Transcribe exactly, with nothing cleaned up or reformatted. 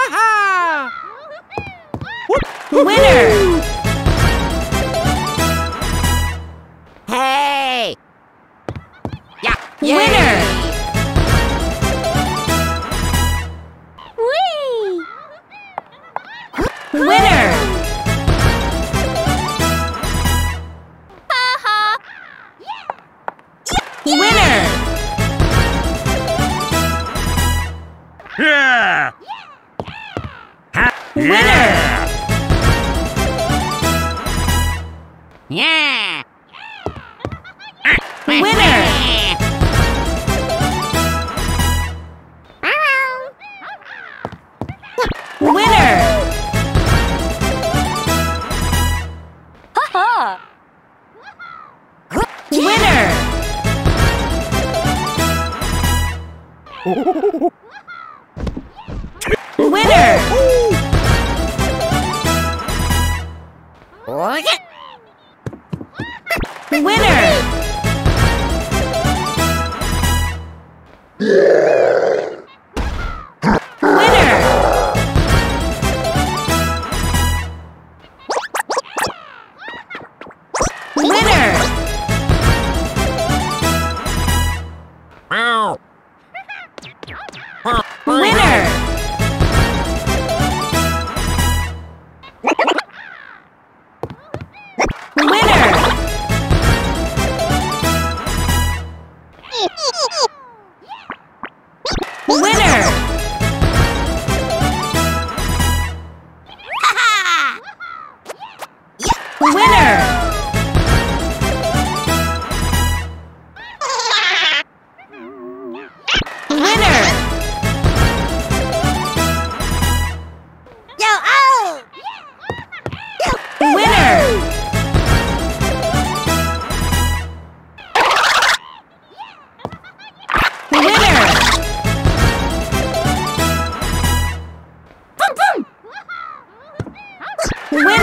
Winner! Hey! Yeah! Winner! Whee! Winner! Ha-ha! Winner! Yeah! Winner! Yeah! Winner! Winner! Ha-ha! Winner! Winner! Winner! Winner! Winner! Meow. Winner! Winner! Winner! Winner! Winner! Yo, oh! Winner! Winner! Boom, boom! Winner!